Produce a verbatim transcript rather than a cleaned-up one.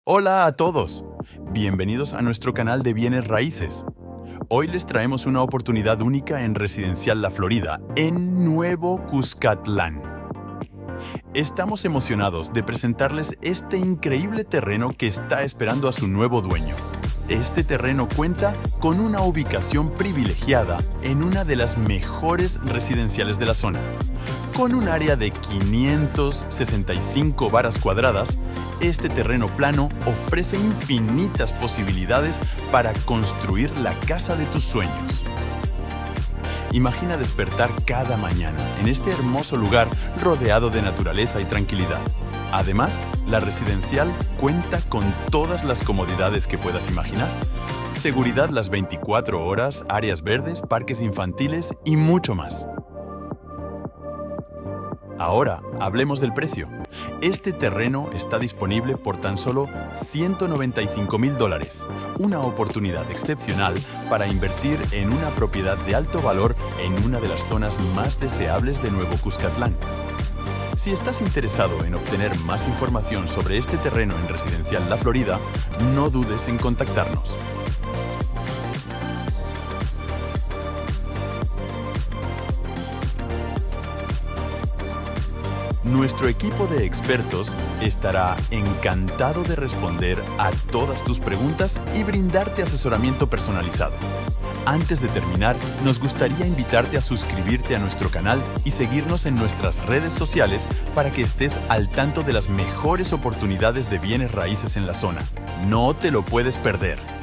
Hola a todos, bienvenidos a nuestro canal de bienes raíces. Hoy les traemos una oportunidad única en Residencial La Florida, en Nuevo Cuscatlán. Estamos emocionados de presentarles este increíble terreno que está esperando a su nuevo dueño. Este terreno cuenta con una ubicación privilegiada en una de las mejores residenciales de la zona. Con un área de quinientas sesenta y cinco varas cuadradas, este terreno plano ofrece infinitas posibilidades para construir la casa de tus sueños. Imagina despertar cada mañana en este hermoso lugar rodeado de naturaleza y tranquilidad. Además, la residencial cuenta con todas las comodidades que puedas imaginar. Seguridad las veinticuatro horas, áreas verdes, parques infantiles y mucho más. Ahora, hablemos del precio. Este terreno está disponible por tan solo ciento noventa y cinco mil dólares, una oportunidad excepcional para invertir en una propiedad de alto valor en una de las zonas más deseables de Nuevo Cuscatlán. Si estás interesado en obtener más información sobre este terreno en Residencial La Florida, no dudes en contactarnos. Nuestro equipo de expertos estará encantado de responder a todas tus preguntas y brindarte asesoramiento personalizado. Antes de terminar, nos gustaría invitarte a suscribirte a nuestro canal y seguirnos en nuestras redes sociales para que estés al tanto de las mejores oportunidades de bienes raíces en la zona. No te lo puedes perder.